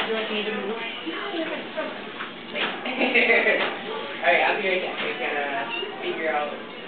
you like me to move? Wait. Alright, I'll be right back. We're gonna figure out